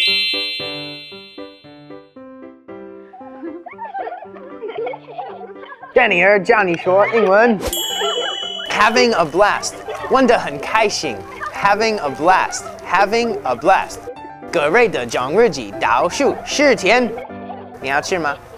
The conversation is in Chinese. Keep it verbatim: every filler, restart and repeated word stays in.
丹尼尔教你说英文。Having a blast， 玩得很开心。Having a blast，Having a blast。葛瑞的囧日记倒数十天，你要吃吗？